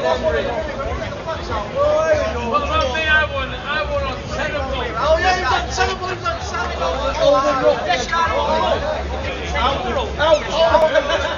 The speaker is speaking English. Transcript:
What about me? I won on 10 of them. Oh yeah, he's on 7 balls on 7 balls. Oh, the rock. Yes, you are. Ouch.